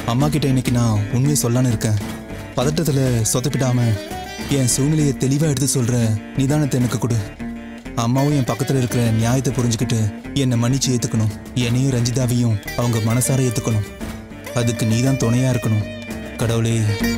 அம்மா கிட்ட இன்னைக்கு நான் உண்மையை சொல்லலான்னு இருக்கேன். பதட்டத்துல சொதப்பிடாம என் சூழ்நிலையை தெளிவா எடுத்து சொல்ற நிதானத்தை எனக்கு கொடு. அம்மாவும் என் பக்கத்துல இருக்கிற நியாயத்தை புரிஞ்சுக்கிட்டு என்னை மன்னிச்சு ஏத்துக்கணும். என்னையும் ரஞ்சிதாவையும் அவங்க மனசார ஏத்துக்கணும். அதுக்கு நீதான் துணையா இருக்கணும் கடவுளே.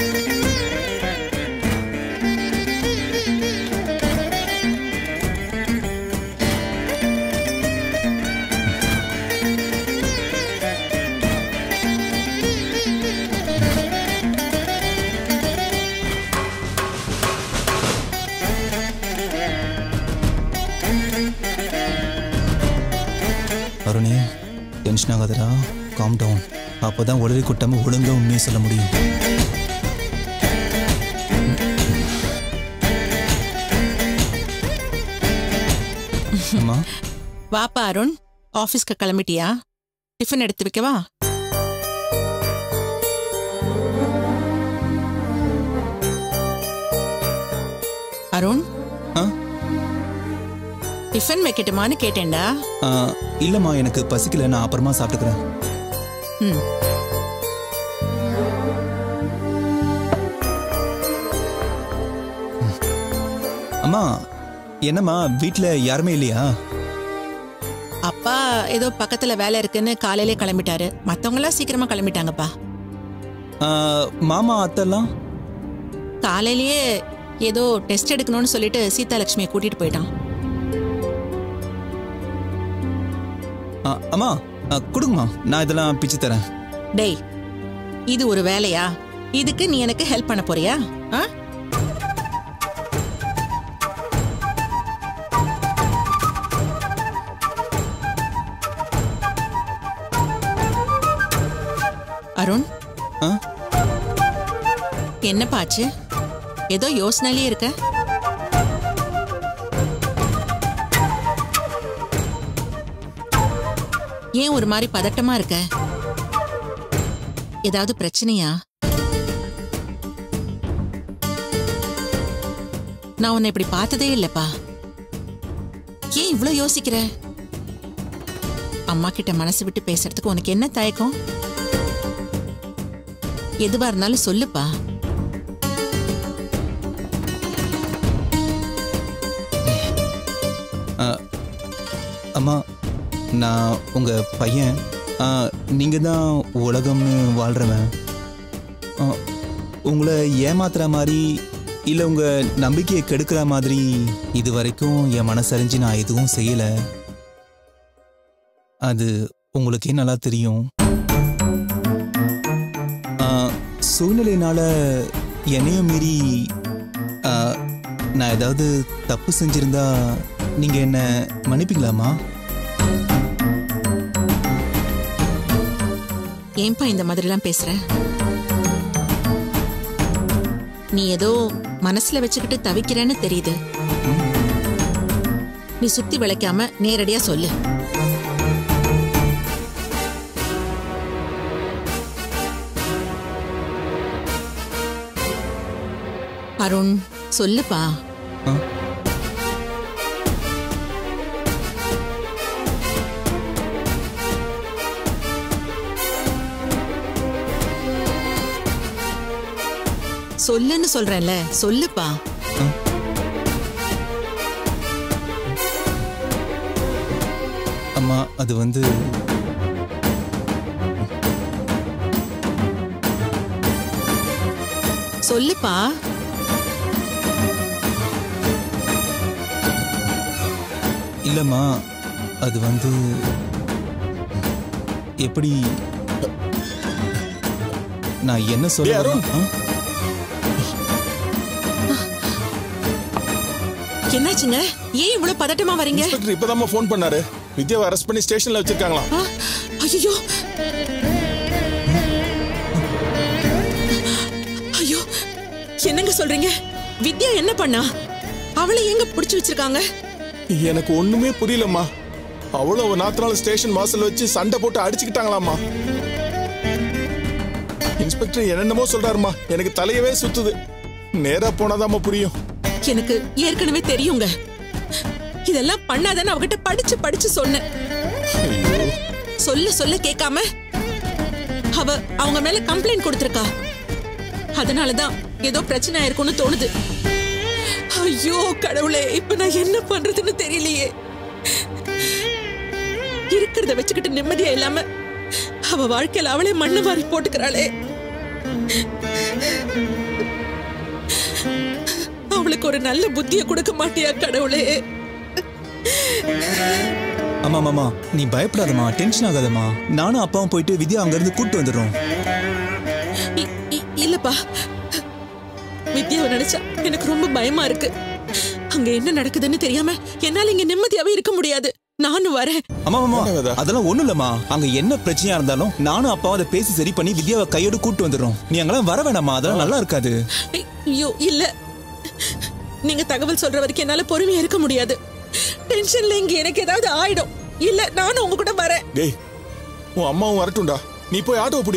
அருணே, டென்ஷன் ஆகாதடா, காம் டவுன். அப்போதான் உடலை கொட்டாம ஒழுங்கா உண்மையை சொல்ல முடியும். அம்மா வாப்பா அருண், ஆபீஸ்க்கு கிளம்பிட்டியா? டிஃபன் எடுத்து வைக்கவா? அருண், டிஃபன் வைக்கட்டுமான்னு கேட்டேன்டா. இல்லம்மா, எனக்கு பசிக்கல, நான் அப்புறமா சாப்பிட்டுக்கிறேன். அம்மா, என்னம்மா வீட்ல யாருமே இல்லையா? அப்பா ஏதோ பக்கத்துல வேலை இருக்குன்னு காலையிலே கிளம்பிட்டாரு. மத்தவங்க எல்லாம் சீக்கிரமா கிளம்பிட்டாங்கப்பா. மாமா அத்தெல்லாம் காலையிலேயே ஏதோ டெஸ்ட் எடுக்கணும்னு சொல்லிட்டு சீதாலட்சுமியை கூட்டிட்டு போயிட்டான். அம்மா கொடுங்கம்மா, நான் இதெல்லாம் பிச்சு தரேன். டேய், இது ஒரு வேலையா? இதுக்கு நீ எனக்கு ஹெல்ப் பண்ண போறியா? அருண், என்ன பாச்சு? ஏதோ யோசனையிலே இருக்க? ஏன் ஒரு மாதிரி பதட்டமா இருக்க? ஏதாவது பிரச்சனையா? நான் உன்னை இப்படி பார்த்ததே இல்லப்பா. ஏன் இவ்ளோ யோசிக்கிற? அம்மா கிட்ட மனசு விட்டு பேசுறதுக்கு உனக்கு என்ன தயக்கம்? எதுவா இருந்தாலும் சொல்லுப்பா. அம்மா, நான் உங்க பையன். நீங்க தான் உலகம்னு வாழ்றவன். உங்களை ஏமாத்துற மாதிரி இல்ல உங்க நம்பிக்கையை கெடுக்கிற மாதிரி இது வரைக்கும் என் மனசறிஞ்சு நான் எதுவும் செய்யல. அது உங்களுக்கே நல்லா தெரியும். சூழ்நிலையினால என்னையும் மீறி நான் ஏதாவது தப்பு செஞ்சிருந்தா நீங்க என்ன மன்னிப்பீங்களாமா? ஏன்பா இந்த மாதிரிலாம் பேசுற? நீ ஏதோ மனசுல வச்சுக்கிட்டு தவிக்கிறேன்னு தெரியுது. நீ சுத்தி விளைக்காம நேரடியா சொல்லு. அருண், சொல்லுப்பா. சொல்லுன்னு சொல்றேன்ல, சொல்லுப்பா. அம்மா, அது வந்து சொல்லுப்பா. இல்லம்மா, அது வந்து எப்படி நான் என்ன சொல்ல? என்னாச்சுங்க? ஏன் இவ்வளவு பதட்டமா வரீங்க? இன்ஸ்பெக்டர் இப்பதான் ஃபோன் பண்ணாரு. வித்யாவை அரெஸ்ட் பண்ணி ஸ்டேஷன்ல வச்சிருக்காங்களா? ஐயோ ஐயோ, என்னங்க சொல்றீங்க? வித்யா என்ன பண்ணா? அவளை எங்க புடிச்சு வச்சிருக்காங்க? எனக்கு ஒண்ணுமே புரியலம்மா. அவ்வளவு நாத்தனால ஸ்டேஷன் வாசல் வச்சு சண்டை போட்டு அடிச்சுக்கிட்டாங்களாமா. இன்ஸ்பெக்டர் என்னென்னமோ சொல்றாருமா. எனக்கு தலையவே சுத்துது. நேரா போனாதாம்மா புரியும். எனக்கு ஏற்கனவே தெரியுங்க. இதெல்லாம் பண்ணாதானே அவகிட்ட படிச்சு படிச்சு சொன்னேன். சொல்ல சொல்ல கேட்காம அவங்க மேல கம்ப்ளைண்ட் கொடுத்திருக்கா. அதனாலதான் ஏதோ பிரச்சனை ஆயிருக்கும்னு தோணுது. ஐயோ கடவுளே, இப்ப நான் என்ன பண்றதுன்னு தெரியலையே. இருக்கிறத வச்சுக்கிட்டு நிம்மதியா இல்லாம அவ வாழ்க்கையில அவளே மண்ணு வாரி போட்டுக்கிறாளே. அவளுக்கு ஒரு நல்ல புத்தியை கொடுக்க மாட்டியா கடவுளே? அம்மா மாமா, நீ பயப்படாதம்மா, டென்ஷன் ஆகாதம்மா. நானும் அப்பாவும் போயிட்டு வித்யா அங்க இருந்து கூட்டு வந்துடுறோம். இல்லப்பா, வித்யாவை நினைச்சா எனக்கு ரொம்ப பயமா இருக்கு. அங்க என்ன நடக்குதுன்னு தெரியாம என்னால இங்க நிம்மதியாவே இருக்க முடியாது. நானும் வரேன். அம்மா மாமா, அதெல்லாம் ஒண்ணும் இல்லம்மா. அங்க என்ன பிரச்சனையா இருந்தாலும் நானும் அப்பாவும் அதை பேசி சரி பண்ணி வித்யாவை கையோடு கூட்டு வந்துடுறோம். நீ அங்கெல்லாம் வர வேணாமா, அதெல்லாம் நல்லா இருக்காது. ஐயோ இல்ல, நீங்க தகவல் சொல்ற வரைக்கும் என்னால பொறுமையா இருக்க முடியாது. டென்ஷன்ல இங்க எனக்கு ஏதாவது ஆயிடும். இல்ல நானும் உங்க கூட வரேன். டேய், உன் அம்மாவும் வரட்டும்டா. நீ போய் ஆட்டோ